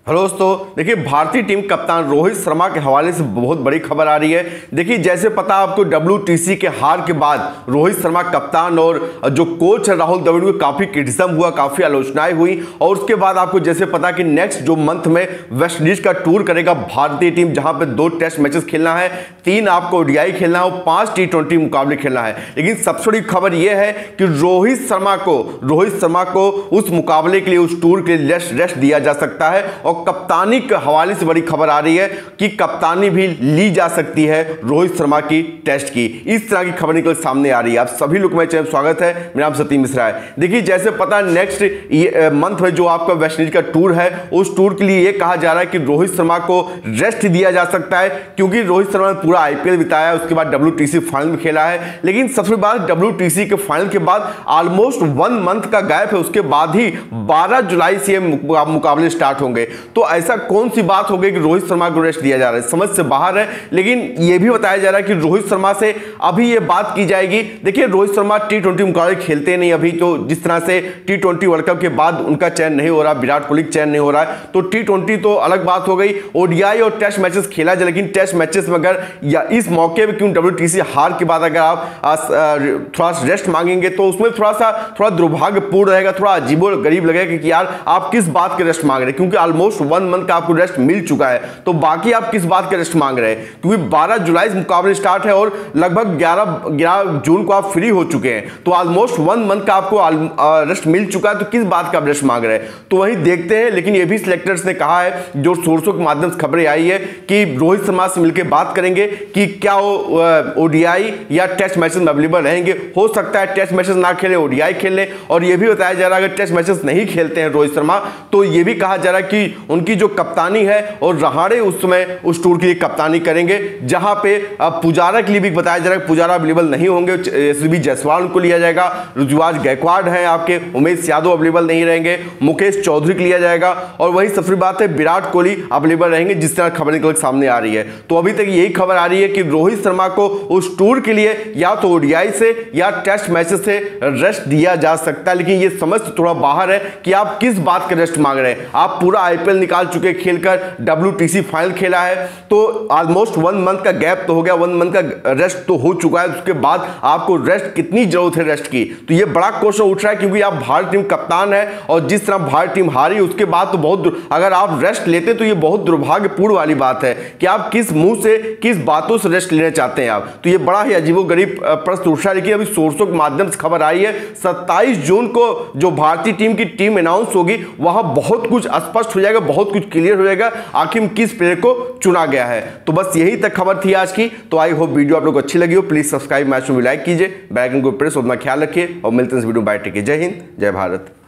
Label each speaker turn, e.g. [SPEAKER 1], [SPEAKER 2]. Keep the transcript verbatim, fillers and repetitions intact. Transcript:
[SPEAKER 1] Hello दोस्तों, देखिए भारतीय टीम कप्तान रोहित शर्मा के हवाले से बहुत बड़ी खबर आ रही है। देखिए जैसे पता आपको डब्ल्यूटीसी के हार के बाद रोहित शर्मा कप्तान और जो कोच है राहुल द्रविड़ को काफी क्रिटिसिज्म हुआ, काफी आलोचनाएं हुई और उसके बाद आपको जैसे पता कि नेक्स्ट जो मंथ में वेस्ट इंडीज का टूर करेगा भारतीय टीम, जहां पे दो टेस्ट मैचेस खेलना है, तीन आपको ओडीआई खेलना है और पांच टी ट्वेंटी मुकाबले खेलना है। लेकिन सबसे बड़ी खबर यह है कि रोहित शर्मा को रोहित शर्मा को उस मुकाबले के लिए, उस टूर के लिए रेस्ट दिया जा सकता है और कप्तानी के हवाले से बड़ी खबर आ रही है कि कप्तानी भी ली जा सकती है रोहित शर्मा की टेस्ट की। इस तरह की खबर निकल सामने आ रही है। आप सभी लोग, मेरे चैनल स्वागत है, मेरा नाम सतीश मिश्रा है। देखिए जैसे पता नेक्स्ट मंथ में जो आपका वेस्ट इंडीज का टूर है, उस टूर के लिए यह कहा जा रहा है कि रोहित शर्मा को रेस्ट दिया जा सकता है, क्योंकि रोहित शर्मा ने पूरा आईपीएल बिताया, उसके बाद डब्ल्यूटीसी फाइनल में खेला है। लेकिन सबसे बड़ी बात, डब्ल्यूटीसी के फाइनल के बाद ऑलमोस्ट वन मंथ का गैप है, उसके बाद ही बारह जुलाई से मुकाबले स्टार्ट होंगे। तो ऐसा कौन सी बात हो गई कि रोहित शर्मा को रेस्ट दिया जा रहा है, समझ से बाहर है। लेकिन यह भी बताया जा रहा है कि रोहित शर्मा से अभी यह बात की जाएगी। देखिए रोहित शर्मा टी ट्वेंटी मुकाबले खेलते नहीं अभी, तो जिस तरह से टी ट्वेंटी वर्ल्ड कप के बाद उनका चयन नहीं हो रहा, विराट कोहली चयन नहीं हो रहा है, तो टी ट्वेंटी तो अलग बात हो गई। ओडीआई और टेस्ट मैचेस खेला जाए, लेकिन टेस्ट मैचेस में अगर या इस मौके पर क्यों डब्ल्यूटीसी हार के बाद अगर आप थोड़ा रेस्ट मांगेंगे तो उसमें थोड़ा सा थोड़ा दुर्भाग्यपूर्ण रहेगा, थोड़ा अजीबो गरीब लगेगा कि यार आप किस बात के रेस्ट मांग रहे हैं, क्योंकि ऑलमोस्ट वन मंथ का आपको रेस्ट मिल चुका है, तो बाकी आप किस बात का रेस्ट मांग रहे हैं। क्योंकि बारह जुलाई से मुकाबले स्टार्ट है और लगभग ग्यारह जून को आप फ्री हो चुके हैं, तो ऑलमोस्ट वन मंथ का आपको रेस्ट मिल चुका है, तो किस बात का रेस्ट मांग रहे हैं। तो वही देखते हैं। लेकिन ये भी सिलेक्टर्स ने कहा है, जो सोर्सों के माध्यम से खबरें आई है, कि रोहित शर्मा से मिलकर बात करेंगे कि क्या वो ओडीआई या टेस्ट मैचेस में अवेलेबल रहेंगे। हो सकता है टेस्ट मैचेस ना खेले, ओडीआई खेल ले। और यह भी बताया जा रहा है अगर टेस्ट मैचेस नहीं खेलते हैं रोहित शर्मा, तो यह भी कहा जा रहा है कि उनकी जो कप्तानी है और रहाड़े उस समय उस टूर के लिए कप्तानी करेंगे, जहां पे पुजारा के लिए भी बताया जा रहा है पुजारा अवेलेबल नहीं होंगे, एसबी जायसवाल को लिया जाएगा, ऋतुराज गायकवाड़ है आपके, उमेश यादव अवेलेबल नहीं रहेंगे, मुकेश चौधरी को लिया जाएगा और वही सबसे बात है विराट कोहली अवेलेबल रहेंगे, जिस तरह खबर निकल सामने आ रही है। तो अभी तक यही खबर आ रही है कि रोहित शर्मा को उस टूर के लिए या तो ओडीआई से या टेस्ट मैचेस से रेस्ट दिया जा सकता है। लेकिन यह समझ थोड़ा बाहर है कि आप किस बात का रेस्ट मांग रहे हैं। आप पूरा आईपीएल निकाल चुके, खेलकर डब्ल्यूटीसी फाइनल खेला है, तो ऑलमोस्ट वन मंथ का गैप तो हो गया, वन मंथ का रेस्ट तो हो चुका है, उसके बाद आपको रेस्ट कितनी जरूरत है रेस्ट की। तो ये बड़ा क्वेश्चन उठ रहा है, क्योंकि आप भारतीय टीम कप्तान है और जिस तरह भारतीय टीम हारी उसके बाद तो बहुत, अगर आप रेस्ट लेते तो ये बहुत दुर्भाग्यपूर्ण वाली बात है कि आप किस मुंह से, किस बातों से रेस्ट लेना चाहते हैं आप। तो ये बड़ा ही अजीबोगरीब प्रश्न उठ रहा है। लेकिन अभी सोर्सों के माध्यम से खबर आई है, सत्ताईस जून को जो भारतीय टीम की टीम अनाउंस होगी, वहां बहुत कुछ स्पष्ट हो जाएगा, बहुत कुछ क्लियर हो जाएगा आखिर किस प्लेयर को चुना गया है। तो बस यही तक खबर थी आज की। तो आई होप वीडियो आप लोग को अच्छी लगी हो। प्लीज सब्सक्राइब, मैच में लाइक कीजिए, बेल आइकन को प्रेस, अपना ख्याल रखिए और मिलते हैं इस वीडियो में। बाय, टेक केयर, जय हिंद, जय भारत।